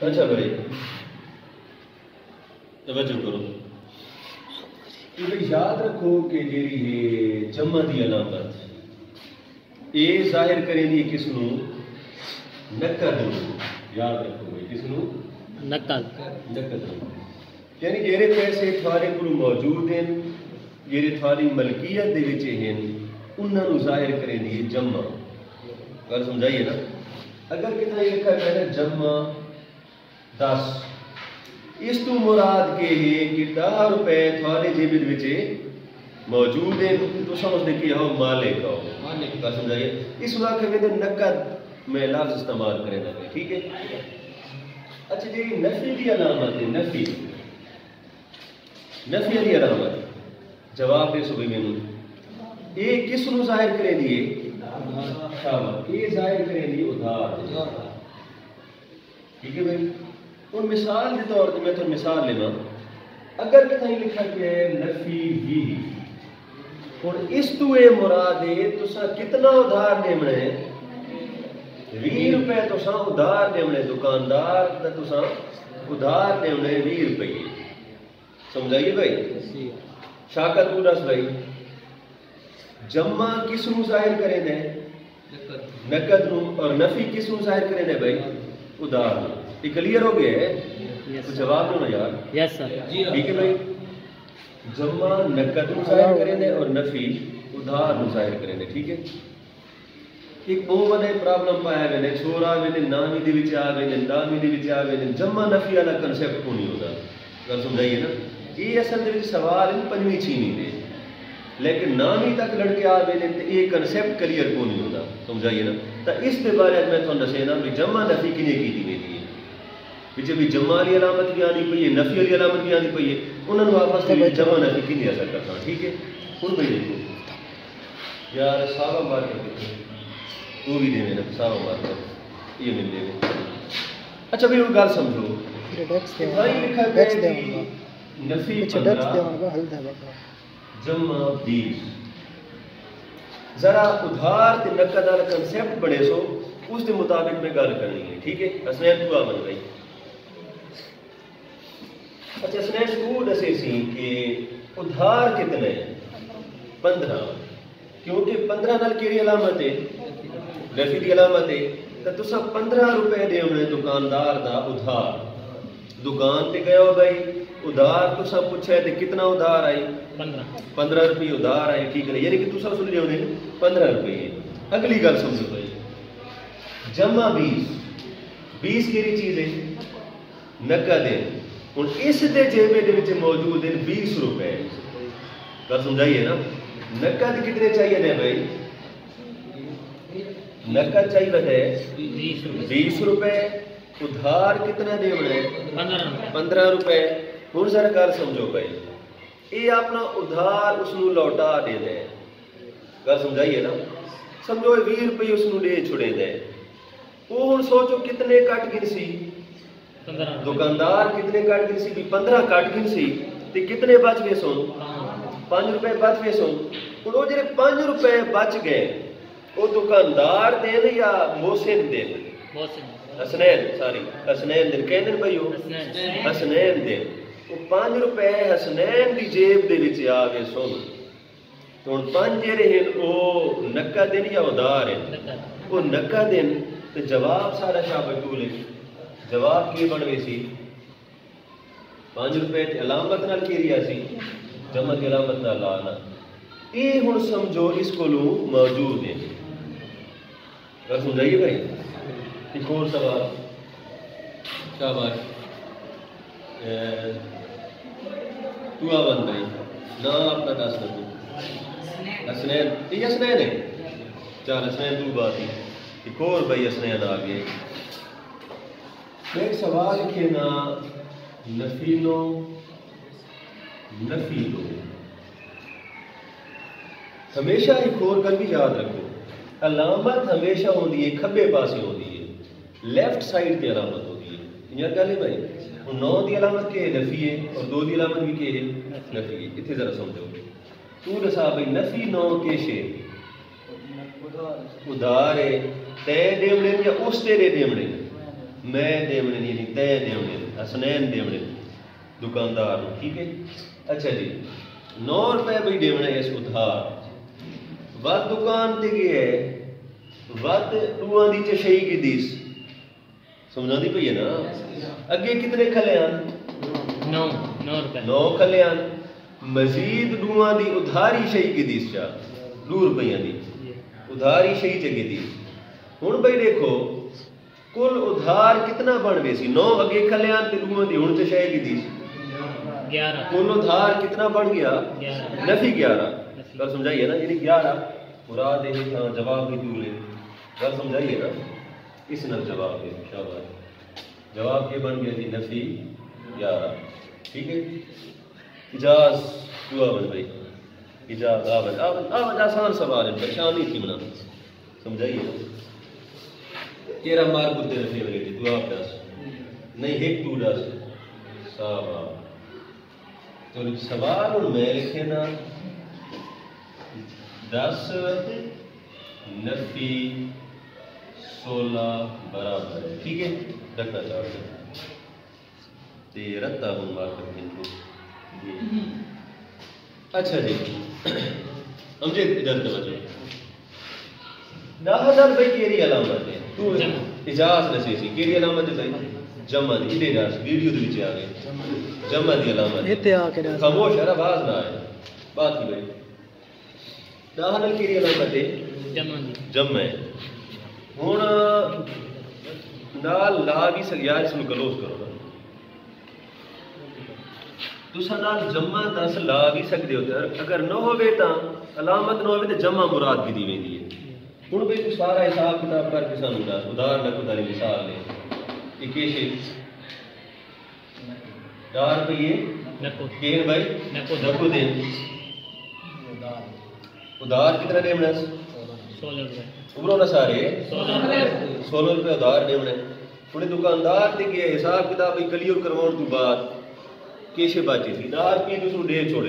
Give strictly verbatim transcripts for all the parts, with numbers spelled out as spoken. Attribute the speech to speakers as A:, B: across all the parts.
A: अच्छा भाई तवज्जो करो, याद रखो कि जेरी है जमा दी अलामत ये जाहिर करेंदी किसनू नकद, याद रखो भाई किसनू
B: नकद
A: नकद, यानी जेरे पैसे थारे को मौजूद हैं जेरे थारी मलकियत दे विच हैं उन्हां नू जाहिर करेंदी है जमा। गल समझाइए ना, अगर कितना लिखा है ना जमा दस, इस तू मुराद के है कि दस रुपए थारे जेब विच मौजूद है तो समझते कि हाँ मालिक हो मालिक। गल समझाइए, इस वाक़े में नकद में लफ्ज़ इस्तेमाल करेगा, ठीक है। अच्छा जी नफी की अलामत है, नफी नफी की अलामत जवाब दे सुबह मैनू ये किस नू जाहिर करे दिए, ये जाहिर करे दिए उधार, ठीक है भाई। और मिसाल के तौर पर मैं तो मिसाल लेना, अगर कहीं लिखा गया है नफी भी और इस तू ये मुराद है तुसा कितना उधार देना है, बीस रुपए तुसा उधार देने, दुकानदार का तुसा उधार देने बीस रुपये, समझाइए भाई। शाका तू दस भाई जमा किस नू जाहिर करे ने, नकद नू, और नफी किस नू जाहिर करे ने भाई, उधार नू। ये क्लियर हो गया है? तो जवाब दो ना यार।
B: यस सर,
A: ठीक है भाई। जमा नकद नू जाहिर करे ने और नफी उधार नू जाहिर करे ने, ठीक है। एक बहुत बड़ा प्रॉब्लम पाया मैंने, छोरा मैंने नामी दे विच आ गए ने, नामी दे विच आ गए ने, जमा नफी वाला कांसेप्ट को नहीं होता। गल समझाइए ना, ये असल दे विच सवाल इन पंजवीं छीनी दे, लेकिन नामी तक लड़के आ गए ने ये कांसेप्ट क्लियर को नहीं होता, समझाइए ना। तो इस दे बारे में तुहानू दसे ना भी जमा नफी किने कीती वेंदी है, विच भी जमा वाली अलामत भी आनी पई है, नफी वाली अलामत भी आनी पई है, उन्होंने आपस में जमा नफी किने असर करता, ठीक है। हुण भाई देखो यार सावा मार के वो भी देवे ना, सावा मार कर ये मिल देवे। अच्छा भाई वो गल समझो, भाई लिखा है नफी जमा बीस, जरा उधार ते नकद वाला कांसेप्ट बने सो उस दे मुताबिक में गल करनी है, ठीक है। हसनैन तू आवन भाई। अच्छा हसनैन तू दसे सी कि उधार कितने पंद्रह, क्योंकि पंद्रह नाल केड़ी अलामत है, नफी की अलामत है, तो तुसा पंद्रह रुपए देने दुकानदार दा उधार, दुकान पे गए हो भाई उधार तुसा पूछे तो कितना उधार आई, पंद्रह रुपये उधार आए, ठीक है। यानी कि तुसा सुन रहे हो पंद्रह रुपये। अगली गल समझो भाई, जमा बीस, बीस केड़ी चीज है, नकद है। हुण इस दे जेबे दे विच मौजूद है बीस रुपए, गल समझाइए ना। नकद कितने चाहिए थे भाई, नकद चाहिए थे बीस रुपए, उधार कितना देना है पंद्रह रुपए। हुण जरा गल समझो भाई, ये अपना उधार उसनू लौटा दे दे, गल समझाइए ना। समझो बीस रुपये उसनू दे छुड़े दे, वो हुण सोचो कितने कट गिन सी, दुकानदार कितने कट गिन सी भी पंद्रह कट गिन सी, ते कितने बच गए सुन, पांच रुपए बच गए सुन। हुण वो जेरे पांच रुपए बच गए वो दुकानदार देन या मोहसिन देन, हसनैन सॉरी हसनैन दिन कहते भाई वो हसनैन दिन, वो पांच रुपए हसनैन की जेब दे विच आ गए सुन। तो हुण पांच जेरे हैं वो नकद दिन या उधार है, वो नकद दिन। तो जवाब सारा शाबतूल है, जवाब की बन गई सी पांच रुपए अलामत नाल की रिया सी, जमा की अलामत नाल लाना। ये हुण समझो इस कोलू मौजूद है, गल समझाइए भाई। एक और सवाल, शाबाश तू आवन भाई ना अपना दस कर तू, हसनैन ये हसनैन है, चल हसनैन तू बात ही। एक और भाई हसनैन आ गए। एक सवाल लिखे ना, नफीलो नफीलो हमेशा एक और गल भी याद रखो, अलामत हमेशा होती है खब्बे पासे होती है, लेफ्ट साइड की अलामत होती है। यार गल है भाई, नौ की अलामत के नफी है और दो की अलामत भी के है नफी है। इतने जरा समझो, तू दसा भाई नफी नौ के शे उधार है, तय देवने या उस तेरे देवने, मैं देवने यानी तय देवने हसनैन देवने दुकानदार, ठीक है। अच्छा जी, नौ रुपए भाई देवने इस उधार वत दुकान ते गए वत टूआ दी चशई की दीस समझा दी पई है ना। अगे कितने खलियान नौ नौ रुपए नौ खलियान मजीद डूआ दी उधारी शही की दीस चा दो रुपया दी उधारी शही जगह दी। हुण भाई देखो कुल उधार कितना बन गए सी नौ अगे खलियान ते डूआ दी हुण चशई की दीस ग्यारह। कुल उधार कितना बन गया नफी ग्यारह। कल समझाइए ना, यानी ग्यारह मुराद है जवाब भी दूर है। कल समझाइए ना, इस नल जवाब है शाबाश। जवाब के बन गया जी नफी ग्यारह, ठीक है। इजाज दुआ बन भाई इजाज आवन आवन आवन आसान सवाल है, परेशानी थी मना समझाइए ना। तेरा मार कुत्ते ने फेवरेट दुआ दस नहीं एक तू दस शाबाश। तो सवाल और मैं लिखे ना दस नफी सोलह बराबर है, ठीक है। रखना चाहते रखता हूँ मार्कर इनको। अच्छा जी समझे इधर वजह दस हजार भाई केरी अलामत है तू इजाज नसी सी केरी अलामत है भाई जमा दी इधर इजाज वीडियो दे विच आ गए जमा दी अलामत इथे आके खामोश है आवाज ना आए बात की भाई दस हजार केरी अलामत है जमा दी जमा है। हुण नाल ला भी सक यार इसमें क्लोज करो ना तुसा नाल जमा दस ला भी सकते हो। अगर न होवे ता अलामत न होवे ते जमा मुराद की दी वेंदी है। हुण भाई तू सारा हिसाब किताब करके सानू दस उदाहरण नकद वाली मिसाल ले इक्कीस चार रुपये नकद केन भाई नकद नकद दे उधार कितना देना सोलह रुपये उबरो ना सारे सोलह रुपये उधार देना। हुणे दुकानदार ते गया हिसाब किताब क्लियर करवाउण तो बाद केशे बाची थी दार की दूसरों डे छोड़े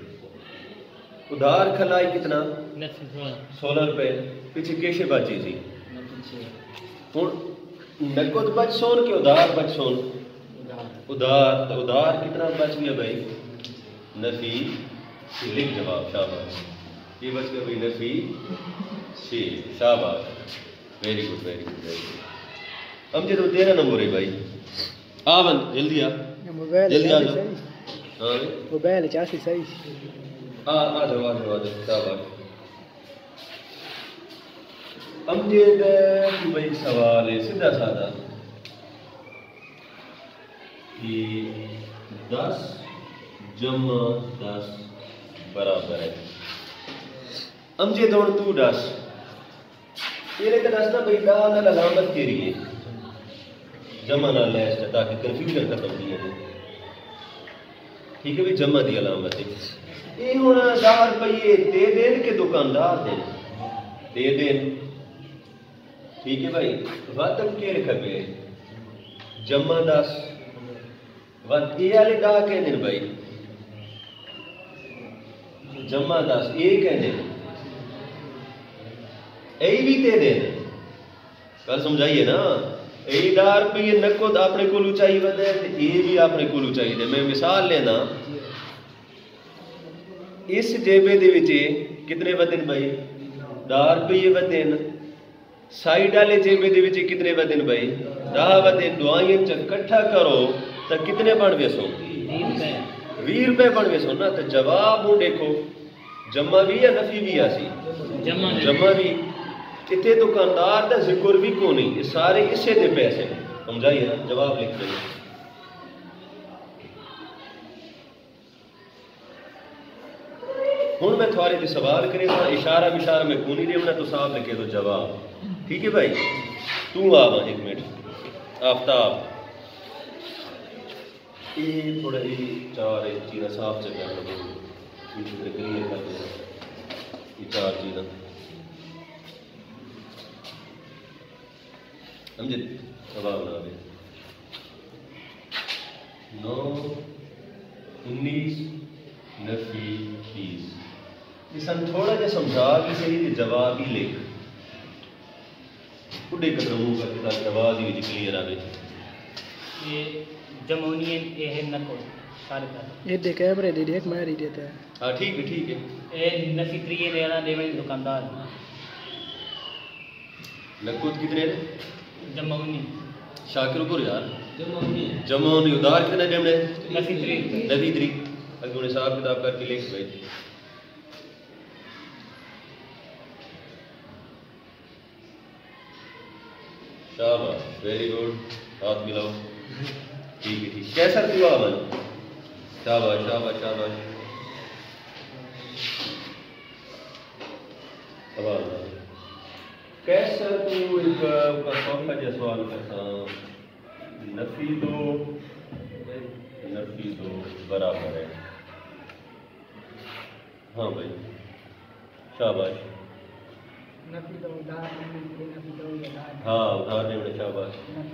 A: उधार खलाई कितना सोलह रुपए पीछे केशे बाची थी। हुण नकद बच सोन के उधार बच सोन उधार तो उधार कितना बच गया भाई नफी लिख जवाब शाबाश ये बच गया भाई नफी छे शाबाश very good very good very good. हम जो तेरह नंबर है भाई आवन जल्दी आ जल्दी आ जाओ। हाँ मोबाइल चासी सही हाँ आ जाओ आ जाओ आ जाओ शाबाश। अमजद भाई सवाल है सीधा साधा कि दस जमा दस बराबर है अमजद और तू दस तेरे का दस ना भाई का ना अलामत के लिए जमा ना ले ताकि कंफ्यूजन खत्म नहीं है, ठीक है भाई जमा दी अलामत है। ये हुण दस रुपये दे देन के दुकानदार दे दे देन, ठीक है भाई। वतन के खबे जमा दस वत ए वाले दा कहने भाई जमा दस ए कहने ए भी दे देन कल समझाइए ना। यही दस रुपये नकद अपने को चाहिए वधे ये भी अपने को चाहिए। मैं मिसाल लेना इस जेबे दे विच कितने वधन भाई दस रुपये वधन साइड वाले जेबे दे विच कितने वधन भाई दस वधन दुआइयां च इकट्ठा करो तो कितने बन गए सो बीस रुपए बन गए सो ना। तो जवाब हूँ देखो जमा भी या नफी भी आसी जमा जमा भी इतने दुकानदार का जिक्र भी को नहीं सारे इसे दे पैसे समझाइए ना। जवाब लिख देंगे हूँ मैं थोड़े से सवाल करेगा इशारा बिशारा में को नहीं देना तो साफ लिखे तो जवाब, ठीक है भाई। तू आवा एक मिनट आफ्ताब ये थोड़ा ये चार चीज़ें साफ जगह क्लियर कर देना ये चार चीज़ें समझे जवाब ना दे नौ उन्नीस नफी तीस ये सन थोड़ा जा समझा भी सही जवाब ही लिख उड़े कदर मुंह करके ताकि आवाज़ ही क्लियर आवे।
B: ये जमोनियन ये है नको सारे का
C: ये दे कैमरे दे देख मैं ही देता है।
A: हाँ ठीक है ठीक है।
B: ये नफी त्रिये लेना देवे दुकानदार
A: नकुद कितने ने?
B: जमोनी
A: शाकिर को यार जमोनी जमोनी उधार कितने देने?
B: नफी त्रि
A: नफी त्रि अगर उन्हें हिसाब किताब करके लिख भाई। शाबाश वेरी गुड हाथ मिलाओ ठीक है ठीक कैसा हुआ अमन शाबाश शाबाश शाबाश सवाल कैसा तू एक कौन सा सवाल करता नफी दो नफी दो बराबर है हाँ भाई शाबाश
C: नफी दो उधार नफी दो उधार
A: हाँ उधार देने शाबाश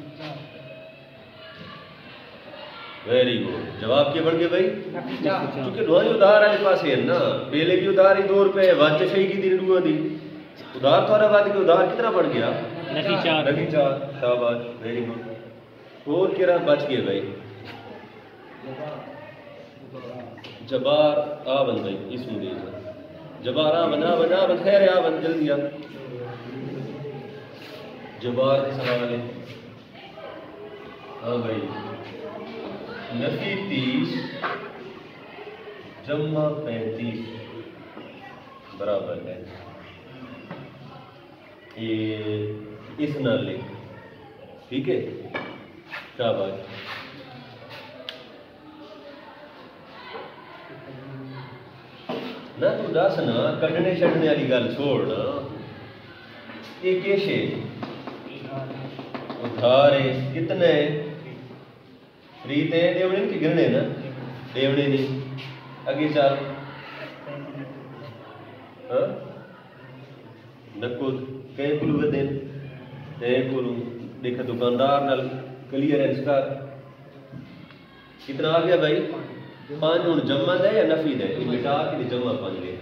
A: वेरी गुड जवाब क्या बढ़ गया भाई क्योंकि दोनों उधार वाले पास है ना पहले भी उधार ही दो रुपए वाच सही की दिन दुआ दी उधार थोड़ा बाद के उधार कितना बढ़ गया
B: नफी चार
A: नफी चार शाबाश वेरी गुड और क्या बच गए भाई जबार आ बन भाई इसमें दे जबार आ बना बना बन खैर आ बन जल्दी आ जबार के सवाल है हाँ भाई नफी तीस जम्मा पैंतीस बराबर है ये इस नाल लिख ठीक है शाबाश ना तू दस ना कढ़ने छड़ने वाली गल छोड़ ना ये किश है उधार है कितने रीत है देवने की गिरने ना देवने नहीं आगे चल हाँ नकुद कई कुलू बदन कई कुलू देखा दुकानदार नाल क्लियरेंस कर कितना आ गया भाई पांच हूँ जमा दे या नफी दे बेटा कि जमा पांच ले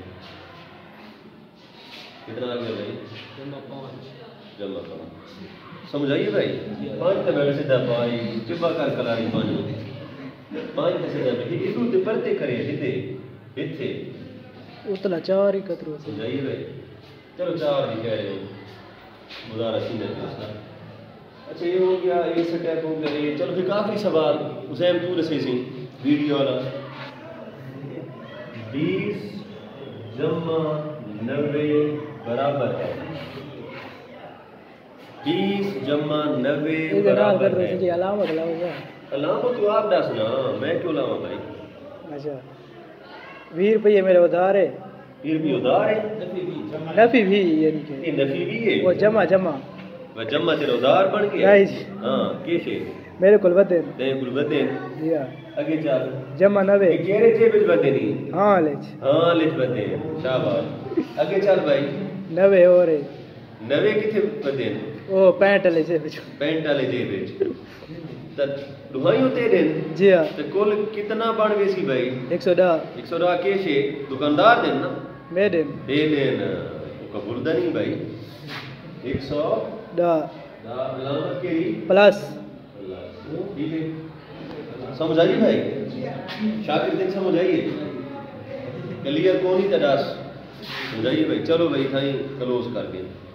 A: कितना आ गया भाई जमा पांच जमा पांच समझाइए भाई पांच तो बैठ सीधा पाई चिब्बा कर कलारी पांच पांच तो सीधा भाई इधर तो परते करे सीधे इथे
C: उतना चार ही कतरो
A: समझाइए भाई चलो चार ही कह रहे हो गुजारा सीधे अच्छा ये हो गया ये सेटअप हो गया ये चलो फिर आखिरी सवाल हुसैन तू रसे सी वीडियो वाला बीस जमा नब्बे बराबर है बीस जमा नब्बे बराबर है
C: अलामत लाओगे
A: अलामत तो आप दसना मैं क्यों लाऊं भाई
C: अच्छा बीस रुपये मेरे उधार है
A: बीस रुपये उधार है
C: नफी भी यानी कि
A: ये नफी भी है
C: वो जमा जमा
A: वह जमा तेरा उधार बन गया हाँ कैसे
C: मेरे कुल बदन
A: तेरे कुल बदन
C: या
A: आगे चल
C: जमा नवे
A: केरे जेब में बदे नहीं
C: हाँ लेच
A: हाँ लिख बदे शाबाश आगे चल भाई
C: नवे और है
A: नवे किथे बदे
C: ओ पैंट ले जेब में
A: पैंट वाले जेब में त दुहाई होते दिन
C: जी हाँ
A: तो कुल कितना बन गए सी भाई
C: एक सौ दस
A: एक सौ दस कैसे दुकानदार दिन ना
C: मैं दिन
A: दे देन कबूल दा नहीं भाई एक सौ
C: दस
A: अलामत के
C: प्लस
A: ठीक है समझ आइए भाई शाकिर दिन समझ आइए क्लियर कौन ही तदास समझाइए भाई चलो भाई थाई क्लोज कर दिया